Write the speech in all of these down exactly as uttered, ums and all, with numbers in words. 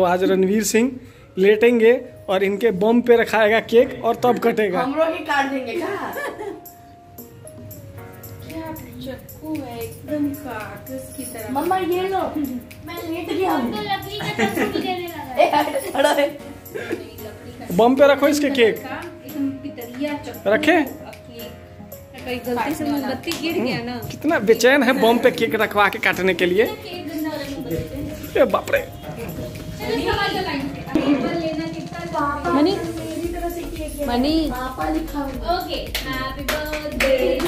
आज रणवीर सिंह लेटेंगे और इनके बम पे रखाएगा केक और तब कटेगा। हम लोग ही काट देंगे क्या? चक्कू है एकदम कागज की तरह। मम्मा ये लो, मैं लेट गया हूँ। तो लकड़ी का टप्पू भी देने लगा है। खड़ा है। बम पे रखो इसके केक। एकदम पितरिया चक्कू रखे? कहीं गलती से मोमबत्ती गिर गया ना। कितना बेचैन है बम पे केक रखवा के काटने के लिए। ए बाप रे। मनी मनी पापा लिखा हुआ। ओके हैप्पी बर्थडे टू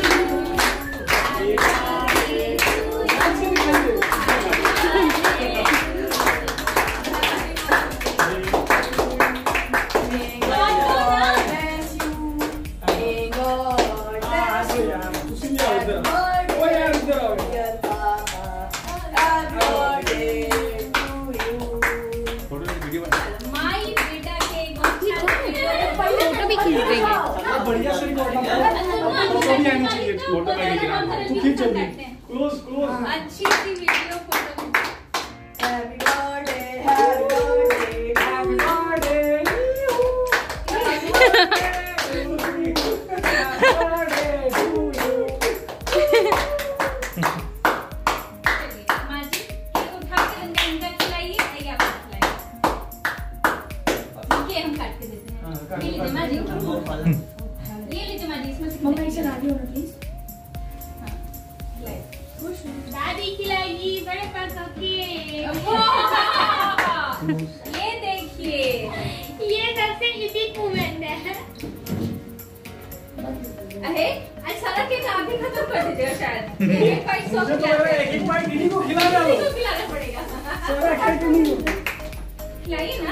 बढ़िया से फोटो खींच जल्दी। Close close. अच्छी सी video photo. Happy birthday happy birthday happy birthday दादी खिलाएगी बड़े पापा के। ये देखिए ये सबसे इपिक मोमेंट है। अरे आज सारा केक आप ही खत्म कर दीजिए शायद। एक बाइट सौ मुझे तो लग रहा है एक एक बाइट दीदी को खिलाना है। दीदी को खिलाना पड़ेगा। सारा केक नहीं खिलाइए ना।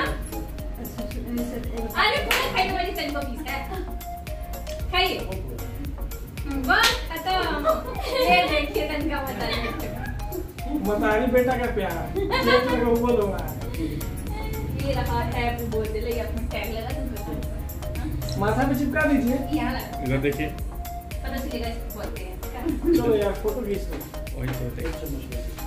अरे पूरा खाने वाली सन को पीस है। खाइए। बस खत्म। ये देखिए तन का मजा। मतारी बेटा का प्यार ये को बोलूंगा। ये रहा टैग बोल दे ले अपना टैग लगा तुम। माथा पे चिपका दीजिए। यहां लगा इधर देखिए पता चलेगा इसको बोलते हैं। चलो यार फोटो खींच लो। वही तो देख चलो।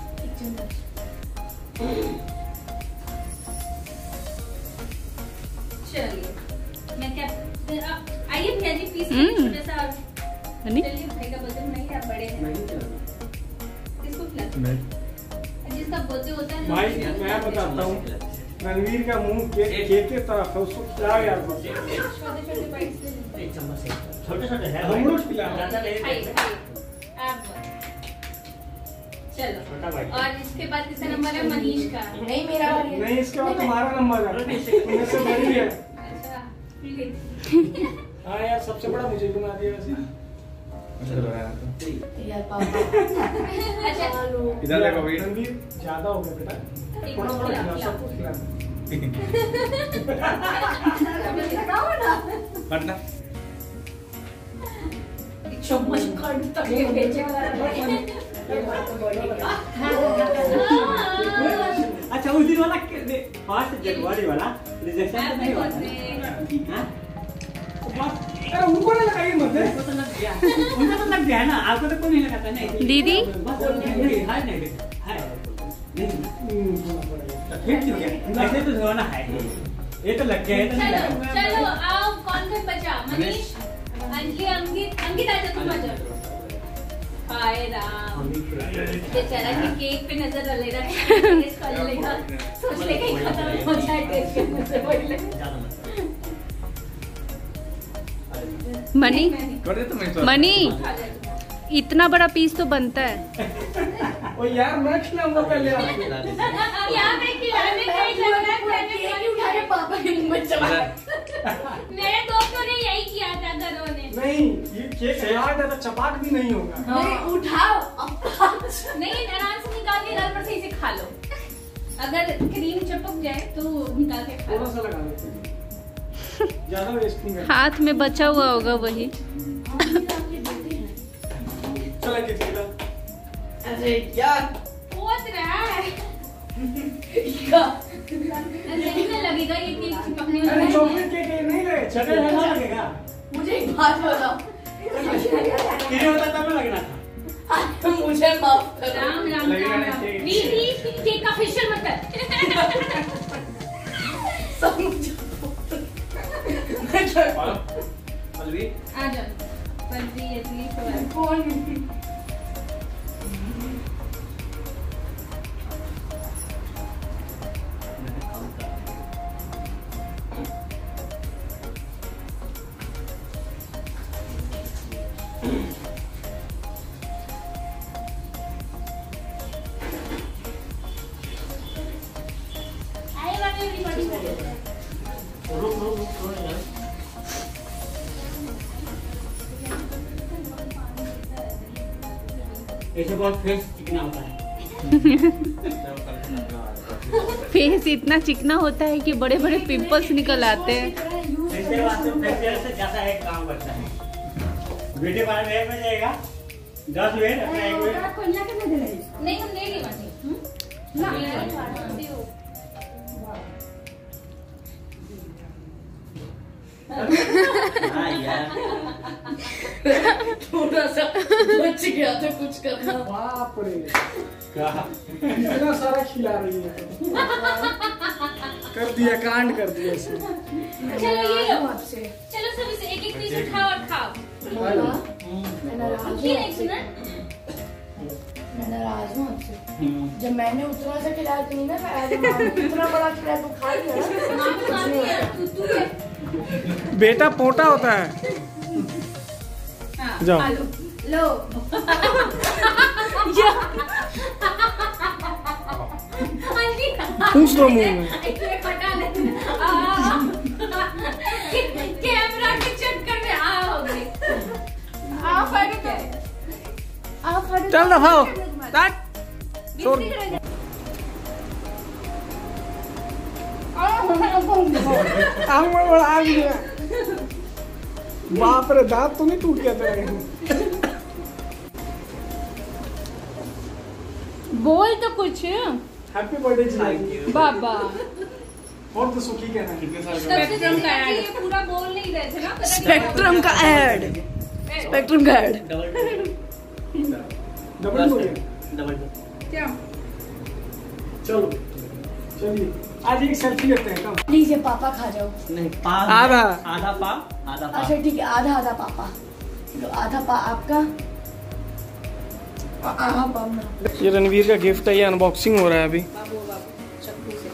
चलिए मैं क्या आइए भैया जी प्लीज छोटा सा चलिए भाई का बर्थडे नहीं आप बड़े हैं किसको खिलाते हैं जिसका बर्थडे होता है भाई मैं बताता हूँ रणवीर का मुंह केक केक के तरफ है उसको खिलाओ यार। छोटे छोटे बाइट्स एक चम्मच से छोटे छोटे है हम लोग खिलाओ ज्यादा नहीं आप चलो और इसके बाद किसका नंबर है? मनीष का। नहीं मेरा नहीं इसके बाद तुम्हारा नंबर है। तुमने से बड़ी है। अच्छा हाँ यार सबसे बड़ा मुझे बना दिया वैसे। यार पापा अच्छा इधर देखो भाई रणवीर ज्यादा हो गया बेटा थोड़ा थोड़ा खिलाओ सबको खिलाओ। पढ़ना चम्मच काट तक ये बेचे वाला। अच्छा उस दिन वाला फर्स्ट जनवरी वाला रिजेक्शन तो नहीं हुआ हां अरे उनको नहीं लगाइए मत। उनको तो लग गया उनको तो लग गया ना आपको तो कोई नहीं लगाता नहीं दीदी बस नहीं है नहीं है फिर क्यों गया ऐसे तो होना है ये तो लग गया है तो नहीं चलो लगा चलो आओ कौन कौन बचा? मनीष अंजलि अंकित अंकित आ जा तुम आ जाओ। हाय राम बेचारा के केक पे नजर डालेगा टेस्ट कर लेगा सोच लेगा कि खत्म हो जाए टेस्ट करने से पहले। मनी मनी इतना बड़ा पीस तो बनता है। ओ यार मैं खिलाऊंगा पहले आपको। यहाँ पे खिलाने का ही लग रहा है केक उठा के पापा के मुंह में चला। मेरे दोस्तों ने यही किया था घरों ने। नहीं ये केक हार्ड है तो चपाक भी नहीं होगा। नहीं उठाओ नहीं आराम से निकाल के घर पर सही से खा लो। अगर क्रीम चपक जाए तो निकाल के खा लो। थोड़ा सा लगा लो ज्यादा वेस्ट नहीं करना। हाथ में बचा हुआ होगा वही। चला के खिला। अरे यार पोत रहा है नहीं लगेगा ये केक चिपकने में। अरे चॉकलेट केक नहीं लगे चटे है ना लगेगा मुझे एक बात बताओ तेरे होता तब लगना था मुझे माफ करो। राम राम राम राम। री री केक का फेशियल मत कर। सब मुझे मैं क्या पल्लवी आ जाओ पल्लवी इतनी सवाल कौन रुक रुक रुक थोड़ा यार। ऐसे बहुत फेस चिकना होता है। फेस इतना चिकना होता है कि बड़े बड़े पिंपल्स निकल आते हैं। ऐसे वास्ते फेशियल से ज्यादा एक काम करता है। ब्यूटी पार्लर में एक में जाएगा दस मिनट अपना एक मिनट नहीं हम ले ली बाटी ना हाँ यार थोड़ा सा बच गया था कुछ करना। बाप रे कहा इतना सारा खिला रही है कर दिया कांड कर दिया इसने। चलो ये लो आपसे चलो सब इसे एक एक पीस उठाओ और खाओ मैं नाराज हूँ ये एक सुना मैं नाराज हूँ आपसे। जब मैंने उतना सा खिलाया तो नहीं ना खाया, जब मामी ने इतना बड़ा खिलाया तो खा लिया ना। मामी मामी है तू तू है बेटा पोटा होता है। हाँ जाओ। खा लो लो पूछ दो मुंह में। कैमरा के चक्कर में आ हो गई। आप फाड़ो तो आप फाड़ो चल दफाओ काट छोड़। आग में बड़ा आग गया। बाप रे दांत तो नहीं टूट गया तेरा? बोल तो कुछ हैप्पी बर्थडे जी बाबा। और तो सुखी कहना कितने साल का। स्पेक्ट्रम का ऐड ये पूरा बोल नहीं रहे थे ना पता नहीं स्पेक्ट्रम का ऐड स्पेक्ट्रम का ऐड डबल डबल हो गया। डबल क्या चलो चलिए आज एक सेल्फी लेते हैं कम। लीजिए पापा खा जाओ। नहीं पा आधा। आधा पा आधा पा अच्छा ठीक है आधा आधा पापा लो, आधा पा आपका आधा पा मेरा। ये रणवीर का गिफ्ट है, ये अनबॉक्सिंग हो रहा है अभी। बाबू बाबू चक्कू से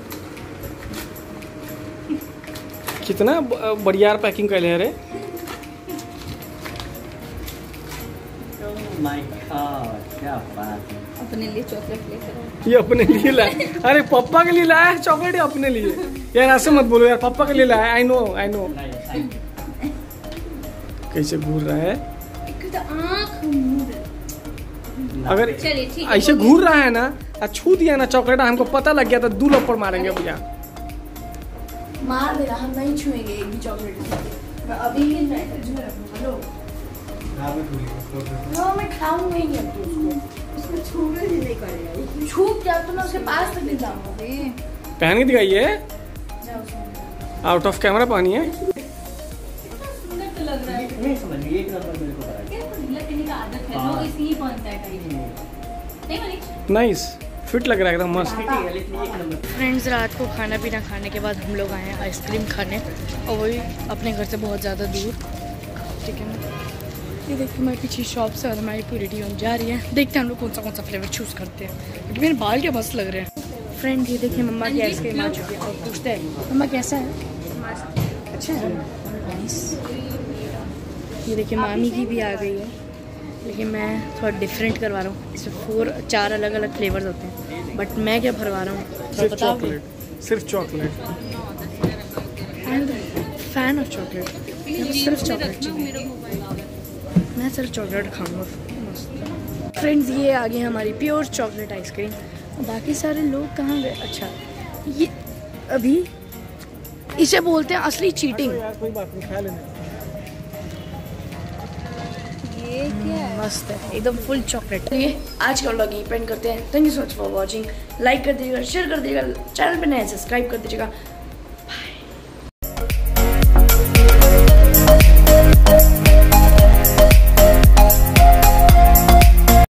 कितना ब- बढ़िया पैकिंग कर ले रे। माय गॉड क्या बात है। अपने लिए चॉकलेट लेकर ये अपने लिए लाया। अरे पापा के लिए लाया है चॉकलेट या अपने लिए? यार ऐसे मत बोलो यार, पापा के लिए लाया। I know I know. कैसे घूर रहा है आँख मूंद अगर चलिए ठीक है ऐसे घूर रहा है ना, और छू दिया ना चॉकलेट, हमको पता लग गया था दो लपड़ मारेंगे भैया। मार देना, हम नहीं छुएंगे एक भी चॉकलेट। मैं अभी ही नहीं फ्रिज में रखूंगा। लो लो मैं खाऊंगा ही नहीं अब तो उसको। उसमें छूने ही नहीं करेगा। छू क्या तो मैं उसके पास तक नहीं जाऊंगा। पहन के दिखाइए। जाओ उसमें। आउट ऑफ कैमरा पानी है। सुंदर तो लग रहा है नहीं समझ में एक नंबर मेरे को पता है। क्या ढीला पहनने का आदत है लोग इसलिए पहनता है टाइप नहीं मनीष नाइस फिट लग रहा है एकदम मस्त। ठीक है लेकिन एक नंबर फ्रेंड्स रात को खाना पीना खाने के बाद हम लोग आए हैं आइसक्रीम खाने, और वही अपने घर से बहुत ज़्यादा दूर। ठीक है ना, ये देखिए हमारे पीछे शॉप से और हमारी पूरी टीम जा रही है। देखते हैं हम लोग कौन सा कौन सा फ्लेवर चूज़ करते हैं, क्योंकि मेरे बाल क्या मस्त लग रहे हैं। फ्रेंड ये देखिए मम्मा की आइसक्रीम आ चुकी है, और पूछते हैं मम्मा कैसा है? अच्छा है। नाइस। ये देखिए मामी की भी आ गई है, लेकिन मैं थोड़ा डिफरेंट करवा रहा हूँ। इसमें फोर चार अलग अलग फ्लेवर्स होते हैं, बट मैं क्या भरवा रहा हूँ सिर्फ बताओगे? चॉकलेट, सिर्फ chocolate. And fan of chocolate, सिर्फ चॉकलेट चाहिए। मैं सिर्फ चॉकलेट खाऊंगा। फ्रेंड्स ये आ गई हमारी प्योर चॉकलेट आइसक्रीम। बाकी सारे लोग कहाँ गए? अच्छा ये अभी इसे बोलते हैं असली चीटिंग। यार कोई बात नहीं, खा लेने। ये क्या है? मस्त है एकदम फुल चॉकलेट। ये आज का व्लॉग यहीं पेंड करते हैं। Thank you so much for watching. Like कर दीजिएगा, शेयर कर दीजिएगा, चैनल पे नए सब्सक्राइब कर दीजिएगा।